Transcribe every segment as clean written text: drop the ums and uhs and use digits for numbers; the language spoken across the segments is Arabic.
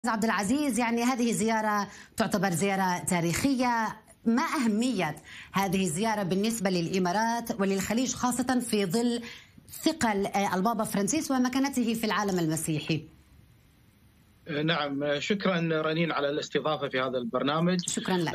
عبد العزيز، يعني هذه زيارة تعتبر زيارة تاريخية. ما أهمية هذه الزيارة بالنسبة للإمارات وللخليج، خاصة في ظل ثقل البابا فرانسيس ومكانته في العالم المسيحي؟ نعم، شكرا رنين على الاستضافة في هذا البرنامج. شكرا لك.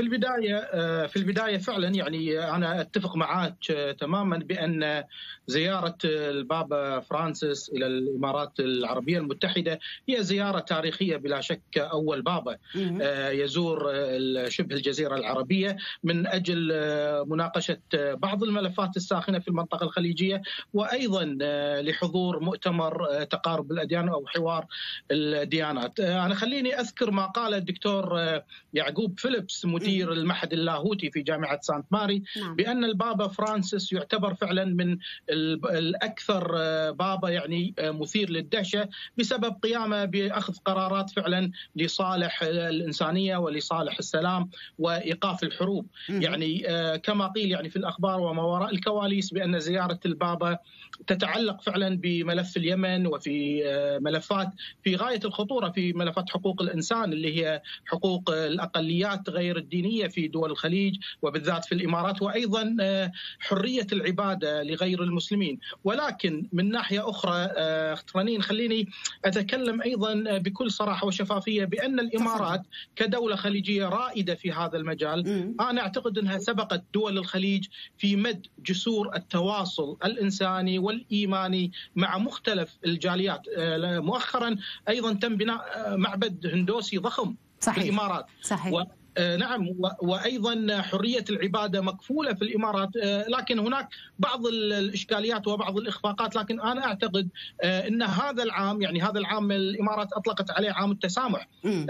في البداية فعلا يعني أنا أتفق معك تماما بأن زيارة البابا فرانسيس إلى الإمارات العربية المتحدة هي زيارة تاريخية بلا شك. أول بابا يزور شبه الجزيرة العربية من أجل مناقشة بعض الملفات الساخنة في المنطقة الخليجية، وأيضا لحضور مؤتمر تقارب الأديان أو حوار الديانات. أنا خليني أذكر ما قال الدكتور يعقوب فيليبس مدير المعهد اللاهوتي في جامعة سانت ماري، بأن البابا فرانسيس يعتبر فعلا من الأكثر بابا يعني مثير للدهشة بسبب قيامه بأخذ قرارات فعلا لصالح الإنسانية ولصالح السلام وإيقاف الحروب. يعني كما قيل يعني في الأخبار وما وراء الكواليس بأن زيارة البابا تتعلق فعلا بملف اليمن وفي ملفات في غاية الخطورة، في ملفات حقوق الإنسان اللي هي حقوق الأقليات غير الدينية في دول الخليج وبالذات في الإمارات، وأيضا حرية العبادة لغير المسلمين. ولكن من ناحية أخرى رنين خليني أتكلم أيضا بكل صراحة وشفافية بأن الإمارات كدولة خليجية رائدة في هذا المجال. أنا أعتقد أنها سبقت دول الخليج في مد جسور التواصل الإنساني والإيماني مع مختلف الجاليات. مؤخرا أيضا تم بناء معبد هندوسي ضخم في الإمارات. صحيح. نعم، وأيضا حرية العبادة مكفولة في الإمارات، لكن هناك بعض الإشكاليات وبعض الإخفاقات. لكن أنا أعتقد أن هذا العام الإمارات أطلقت عليه عام التسامح.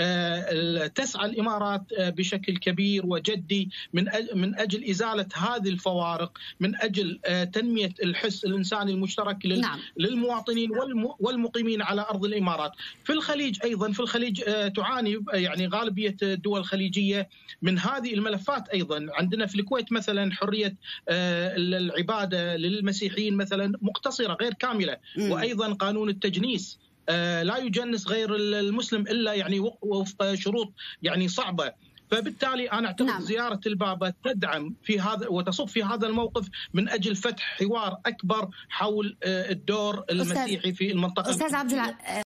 تسعى الإمارات بشكل كبير وجدي من أجل إزالة هذه الفوارق، من أجل تنمية الحس الإنساني المشترك للمواطنين والمقيمين على أرض الإمارات. في الخليج أيضا، في الخليج تعاني يعني غالبية الدول الخليجية من هذه الملفات. أيضا عندنا في الكويت مثلا حرية العبادة للمسيحيين مثلا مقتصرة غير كاملة، وأيضا قانون التجنيس لا يجنس غير المسلم إلا يعني وفق شروط يعني صعبة. فبالتالي أنا أعتقد زيارة البابا تدعم في هذا وتصب في هذا الموقف من أجل فتح حوار أكبر حول الدور المسيحي في المنطقة. أستاذ عبد